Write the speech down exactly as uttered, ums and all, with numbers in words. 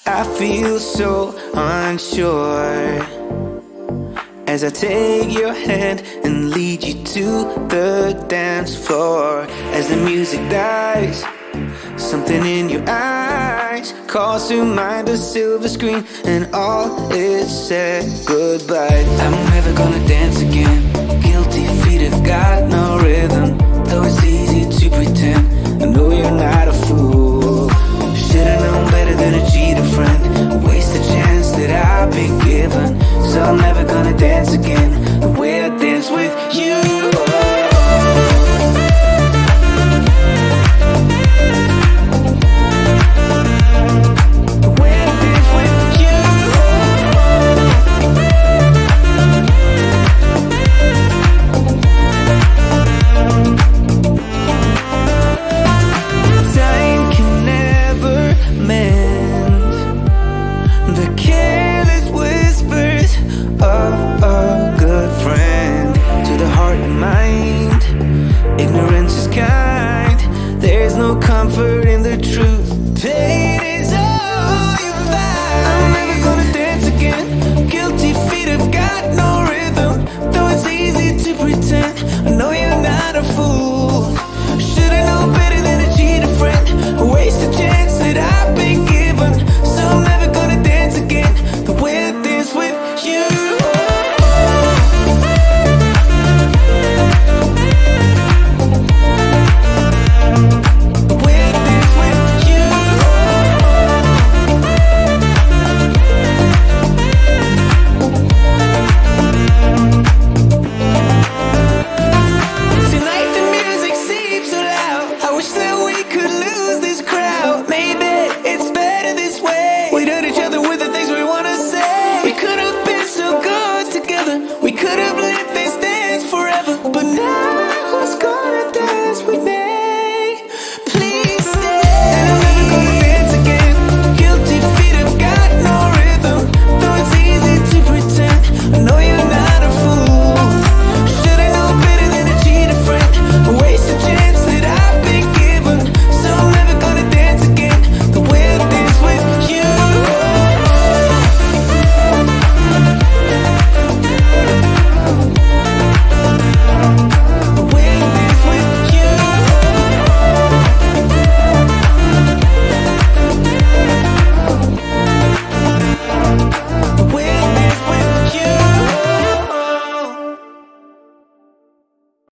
I feel so unsure as I take your hand and lead you to the dance floor. As the music dies, something in your eyes calls to mind a silver screen, and all is said goodbye. I'm never gonna dance again. Guilty feet have got no rhythm, though it's easy to pretend. I know you're not a fool.